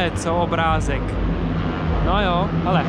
je co obrázek. No jo, hele.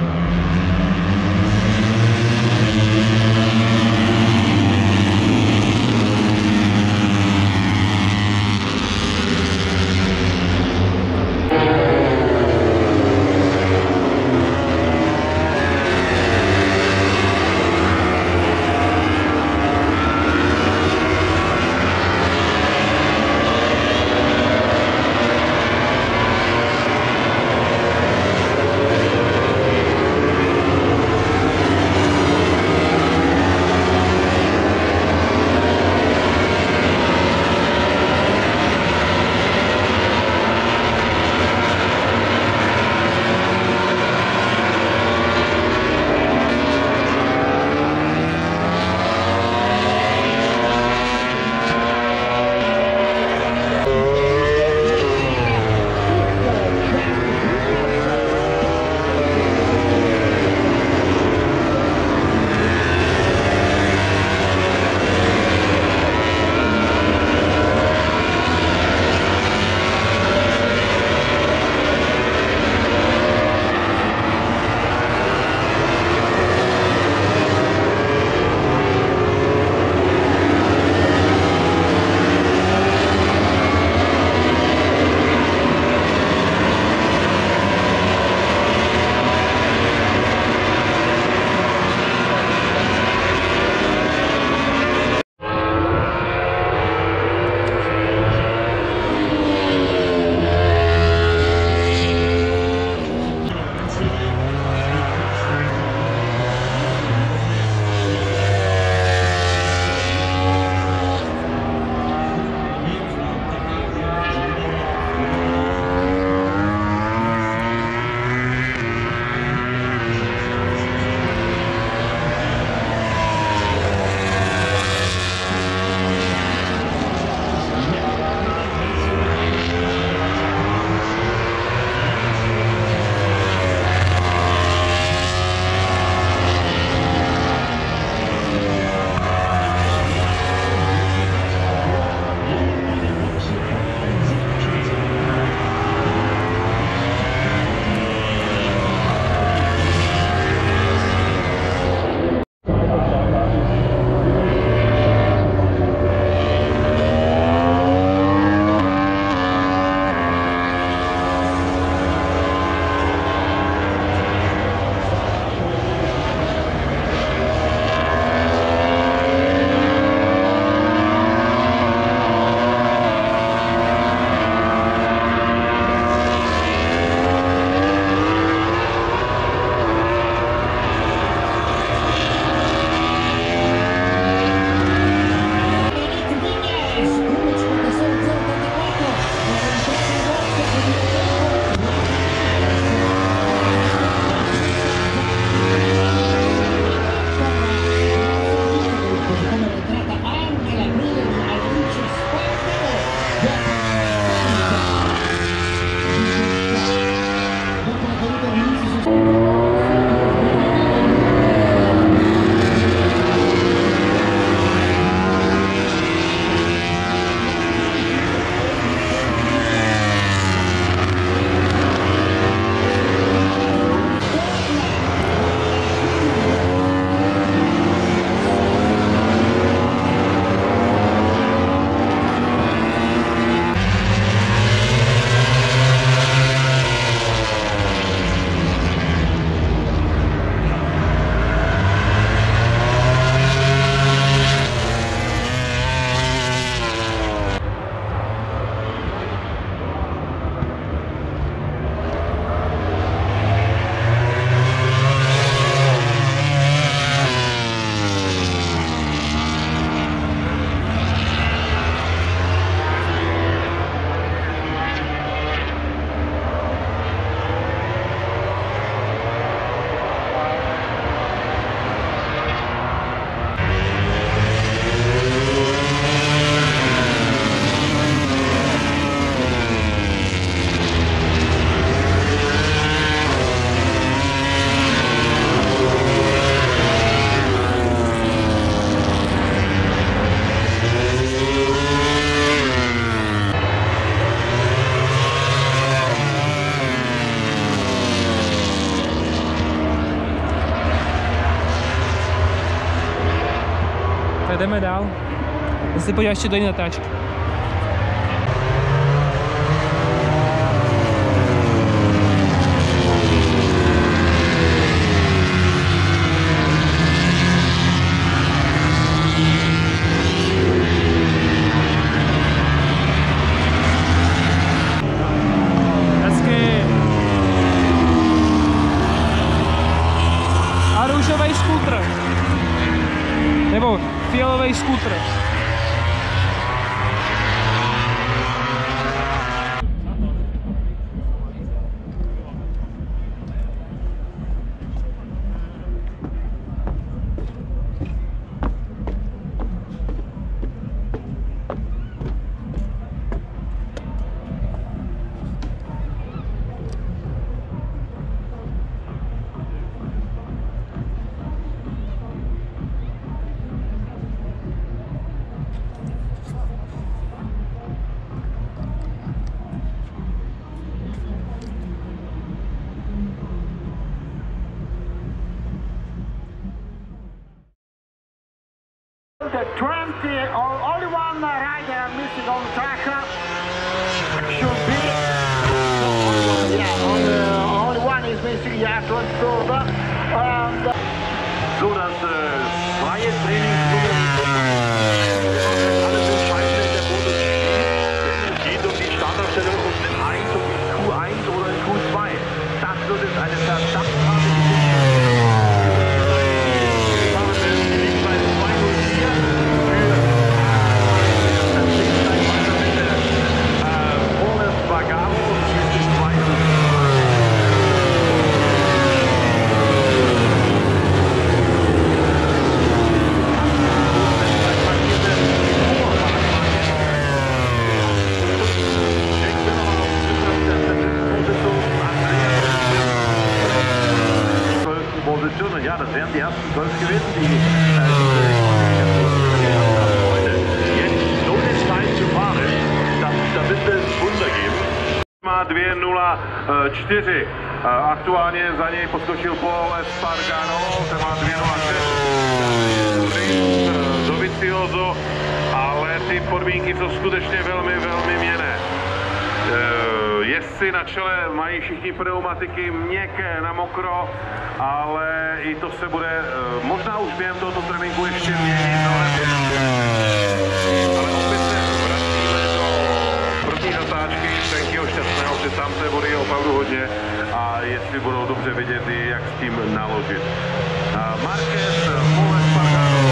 Tak jdeme dál. Zase podíváš ještě do jiné natáčky. Růžový skútr. Nebo fialový skútr. The 20, only one rider missing on the track should be, yeah, only one is missing, yeah, 24. So, das freie Trainingsprogramm, alles entscheidend in der MotoGP. Es geht um die Startaufstellung um den 1 und die Q1 oder Q2. Das wird es eine verdammt harte Geschichte. Ja, das wären die ersten 12 gewesen, die jetzt so eine Zeit zu fahren, da wird es Wunder geben. Má 2.04. Aktuálně za něj poskočil Paul Espargaro, ten má 2.06. Dovizioso, ale ty podmínky jsou skutečně velmi, velmi měnné. Jezdci na čele mají všichni pneumatiky měkké na mokro, ale i to se bude možná už během tohoto tréninku ještě měnit, ale opět se vracíme do první natáčky Frankyho Šťastného, protože tam té vody je opravdu hodně a jestli budou dobře vidět, jak s tím naložit. Marquez, Paul Espargaro,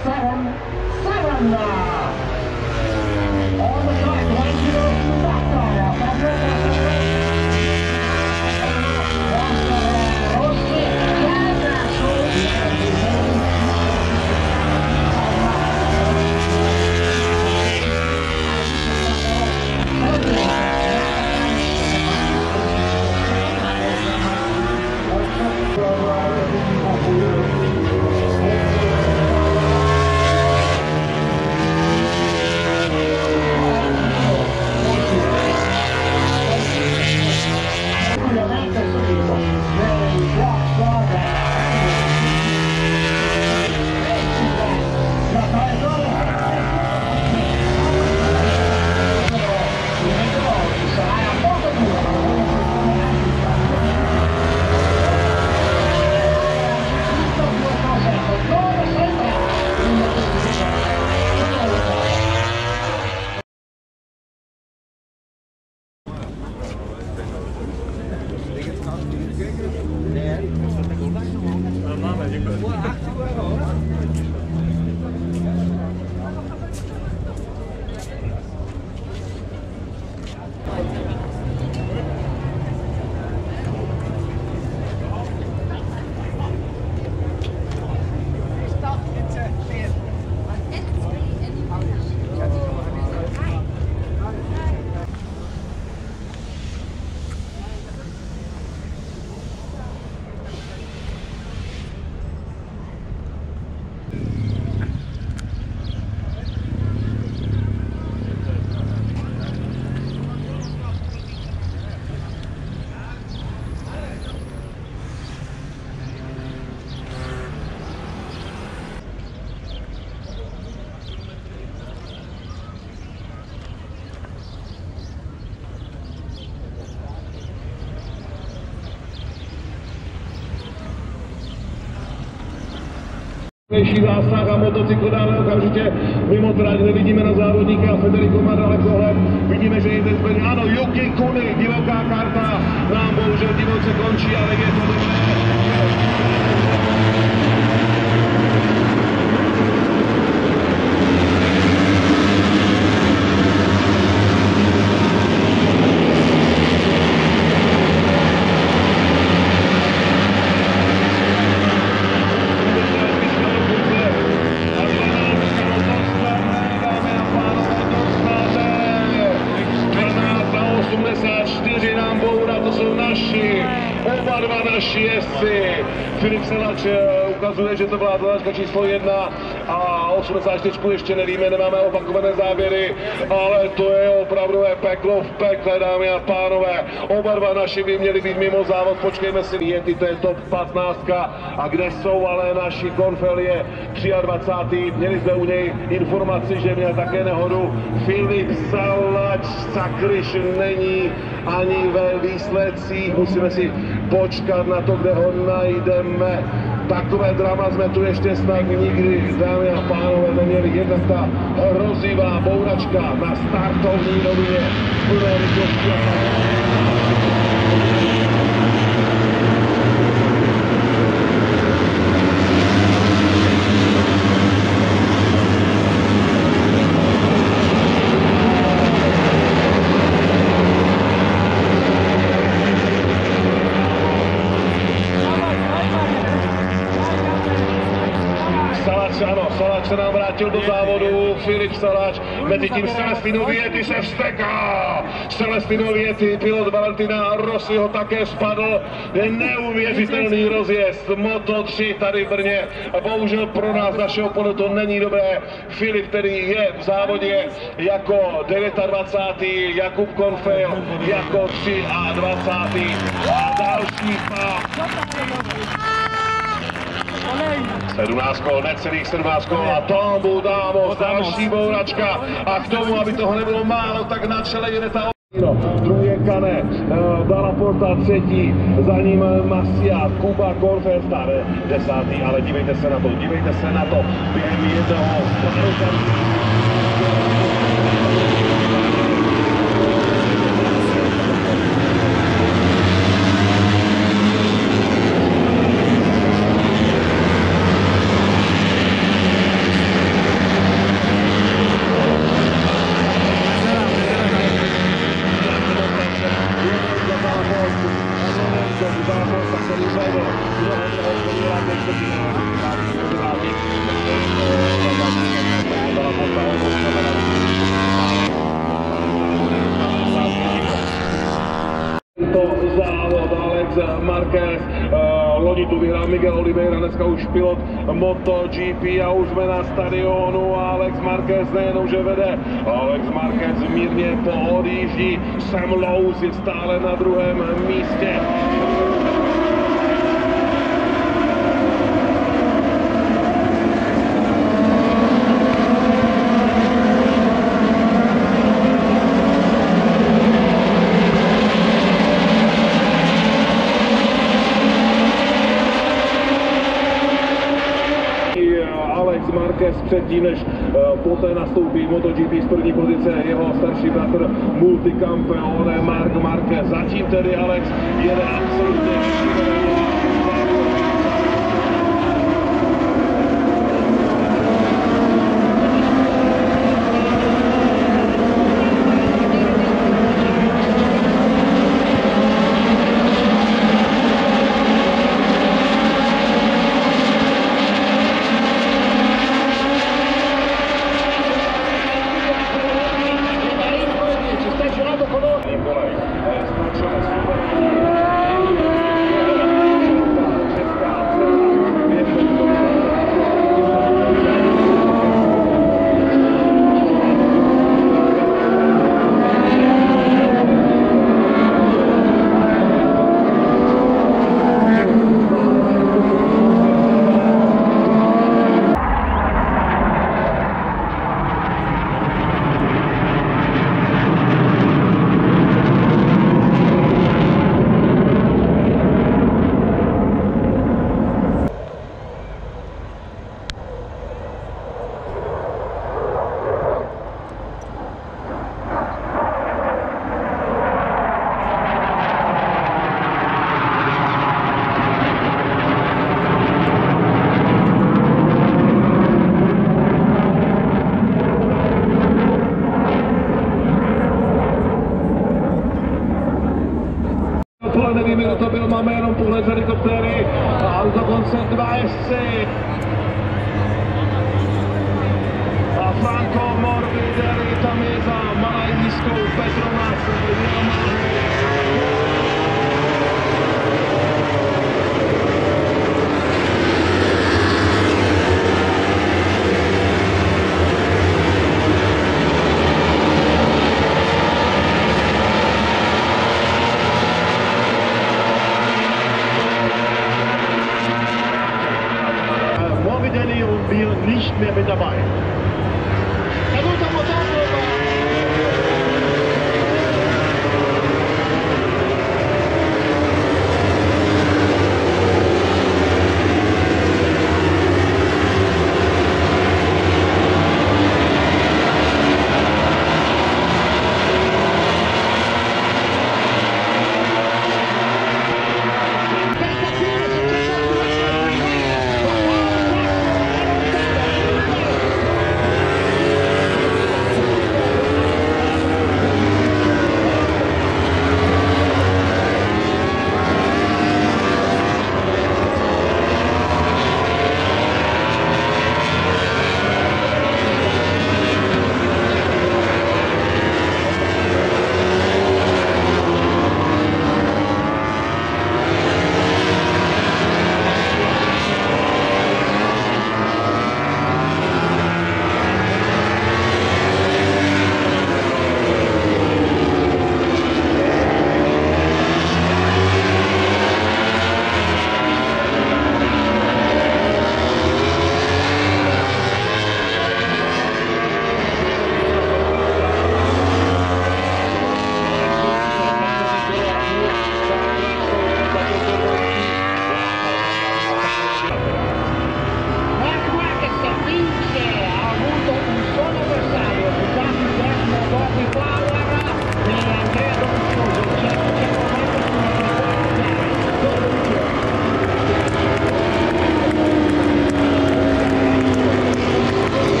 On the track, Zásah a motocykl dále okamžitě mimo trať, nevidíme na závodníka, Federico má daleko hled, vidíme, že je zde zbraň, ano, Yuki Kuni, divoká karta, nám bohužel divoce končí, ale je to dobré. Naši jezdci. Filip Salač ukazuje, že to byla dodávka číslo 1 a 84 ještě nevíme, nemáme opakované záběry, ale to je opravdové peklo v pekle, dámy a pánové. Oba dva naši by měli být mimo závod, počkejme si, Yeti, to je top 15 a kde jsou ale naši Konfel je 23. Měli jsme u něj informaci, že měl také nehodu. Filip Salač, Sakryš není ani ve výsledcích, musíme si počkat na to, kde ho najdeme. Takové drama jsme tu ještě snad nikdy, dámy a pánové, neměli. Jedna ta hrozivá bouračka na startovní rovině plné rychlosti. Salač se nám vrátil do závodu, Filip Salač, mezi tím Celestino Vietti se vzteká. Celestino Vietti, pilot Valentina Rossiho také spadl. Je neuvěřitelný rozjezd, Moto3 tady v Brně. A bohužel pro nás, našeho pohledu, to není dobré. Filip, který je v závodě jako 29. Jakub Konfel jako 23. A další pár. 17 kol, necelých 17 kol a Tombu Damos, další bouračka a k tomu, aby toho nebylo málo, tak na čele jede ta druhý je Kane, Dalla Porta třetí, za ním Masia, Kuba Konfel stále 10. ale dívejte se na to, během jednoho Marquez, loni tu vyhrál Miguel Oliveira, dneska už pilot MotoGP a už jsme na stadionu a Alex Marquez nejenom, že vede, Alex Marquez mírně poodjíždí, Sam Lowe's je stále na druhém místě. Alex Marquez předtím, než poté nastoupí MotoGP z první pozice jeho starší bratr multikampeone Marc Marquez. Zatím tedy Alex jede absolutně šíleně. Nevíme, kdo to byl, máme jenom pohled z helikoptéry a dokonce 2 jezdci. A Franco Morbidelli tam je za malajzijskou Petronas. Morbidelli und wir nicht mehr mit dabei.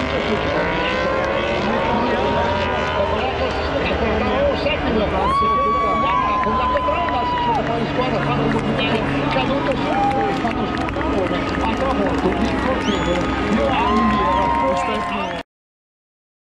Con la Petronas, di squadra fanno dominare, caduto subito, è stato scontato, ha travolto il cortile, io a indietro.